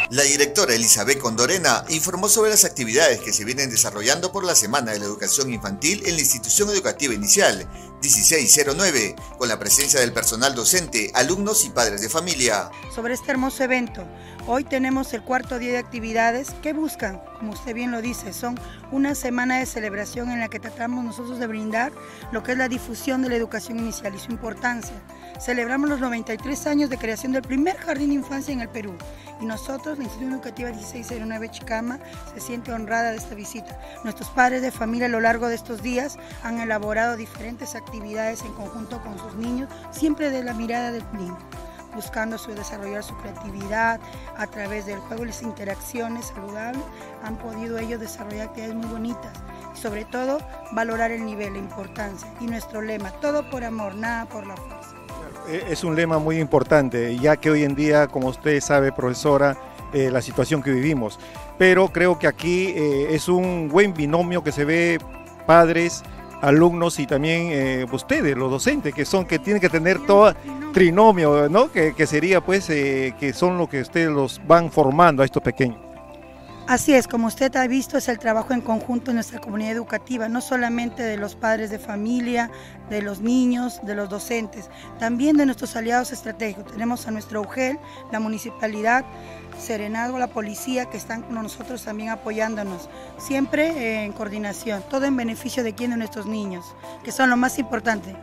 La directora Elizabeth Condorena informó sobre las actividades que se vienen desarrollando por la Semana de la Educación Infantil en la Institución Educativa Inicial 1609, con la presencia del personal docente, alumnos y padres de familia. Sobre este hermoso evento, hoy tenemos el cuarto día de actividades que buscan, como usted bien lo dice, son una semana de celebración en la que tratamos nosotros de brindar lo que es la difusión de la educación inicial y su importancia. Celebramos los 93 años de creación del primer jardín de infancia en el Perú y nosotros, la Institución Educativa 1609 Chicama, se siente honrada de esta visita. Nuestros padres de familia a lo largo de estos días han elaborado diferentes actividades en conjunto con sus niños, siempre de la mirada del niño, buscando desarrollar su creatividad a través del juego y las interacciones saludables. Han podido ellos desarrollar actividades muy bonitas y sobre todo valorar el nivel, la importancia y nuestro lema, todo por amor, nada por la fuerza. Es un lema muy importante, ya que hoy en día, como usted sabe, profesora, la situación que vivimos, pero creo que aquí es un buen binomio que se ve padres, alumnos y también ustedes, los docentes, que tienen que tener todo trinomio, ¿no? Que sería pues que son lo que ustedes los van formando a estos pequeños. Así es, como usted ha visto, es el trabajo en conjunto en nuestra comunidad educativa, no solamente de los padres de familia, de los niños, de los docentes, también de nuestros aliados estratégicos. Tenemos a nuestro UGEL, la municipalidad, Serenazgo, la policía, que están con nosotros también apoyándonos, siempre en coordinación, todo en beneficio de quién, de nuestros niños, que son lo más importante.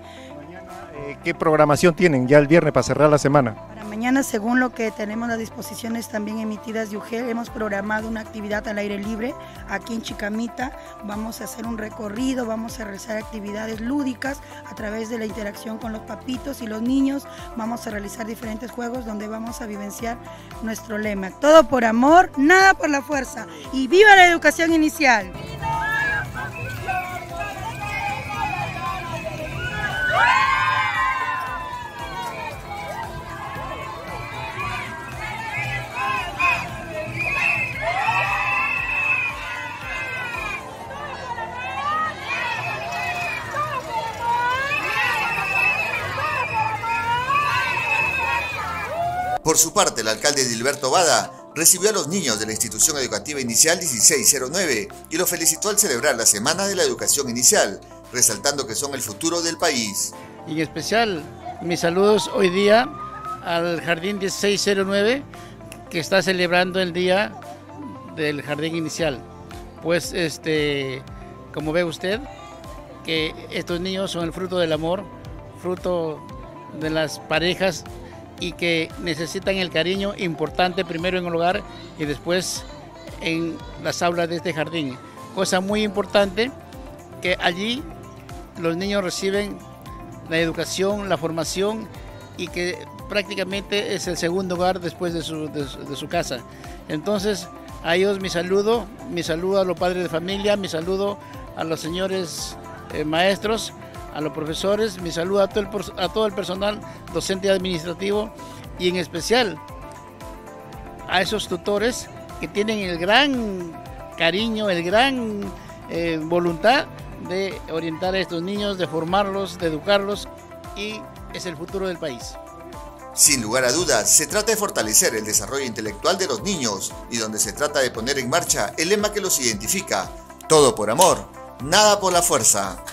¿Qué programación tienen ya el viernes para cerrar la semana? Para mañana, según lo que tenemos las disposiciones también emitidas de UGEL, hemos programado una actividad al aire libre aquí en Chicamita. Vamos a hacer un recorrido, vamos a realizar actividades lúdicas a través de la interacción con los papitos y los niños. Vamos a realizar diferentes juegos donde vamos a vivenciar nuestro lema: todo por amor, nada por la fuerza. ¡Y viva la educación inicial! Por su parte, el alcalde Dilberto Bada recibió a los niños de la Institución Educativa Inicial 1609 y los felicitó al celebrar la Semana de la Educación Inicial, resaltando que son el futuro del país. Y en especial, mis saludos hoy día al Jardín 1609, que está celebrando el Día del Jardín Inicial. Pues, como ve usted, que estos niños son el fruto del amor, fruto de las parejas, y que necesitan el cariño importante primero en el hogar y después en las aulas de este jardín. Cosa muy importante, que allí los niños reciben la educación, la formación, y que prácticamente es el segundo hogar después de su casa. Entonces, a ellos mi saludo a los padres de familia, mi saludo a los señores maestros, a los profesores, mi saludo a todo el personal docente y administrativo, y en especial a esos tutores que tienen el gran cariño, el gran voluntad de orientar a estos niños, de formarlos, de educarlos, y es el futuro del país. Sin lugar a dudas, se trata de fortalecer el desarrollo intelectual de los niños y donde se trata de poner en marcha el lema que los identifica: todo por amor, nada por la fuerza.